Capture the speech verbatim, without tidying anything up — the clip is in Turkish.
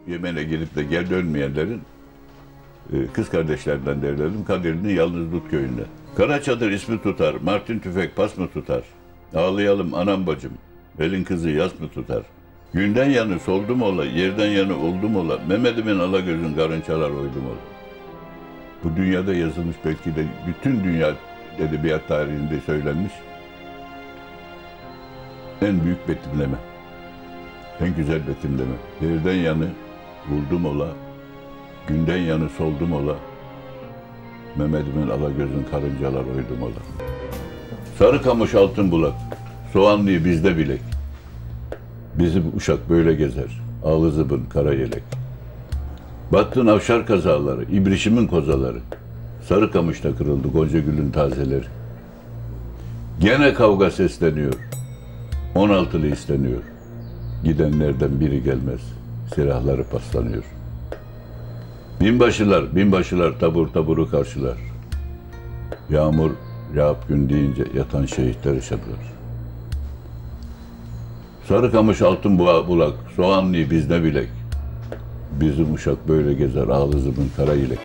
Yemen'e gelip de geri dönmeyenlerin e, kız kardeşlerden derledim kaderini yalnız Dut köyünde. Kara çadır ismi tutar, Martin tüfek pas mı tutar? Ağlayalım anam bacım, belin kızı yas mı tutar? Günden yanı soldum ola, yerden yanı oldum ola, Mehmet'imin alagözün karınçalar oydum ola. Bu dünyada yazılmış belki de bütün dünya edebiyat tarihinde söylenmiş en büyük betimleme. En güzel betimleme. Yerden yanı buldum ola, günden yanı soldum ola, Mehmet'imin alagözün karıncalar oydum ola. Sarıkamış altın bulak, soğanlıyı bizde bilek. Bizim uşak böyle gezer, ağlı zıbın kara yelek. Baktın avşar kazaları, ibrişimin kozaları. Sarıkamış'ta kırıldı Gonca Gül'ün tazeleri. Gene kavga sesleniyor, on altılı isteniyor. Gidenlerden biri gelmez, silahları paslanıyor. Binbaşılar, binbaşılar tabur taburu karşılar. Yağmur yağıp gün deyince yatan şehitler yaşadılar. Sarıkamış altın bulak, soğanlıyı bizde bilek. Bizim uşak böyle gezer, ağlı zıbın kara yelek.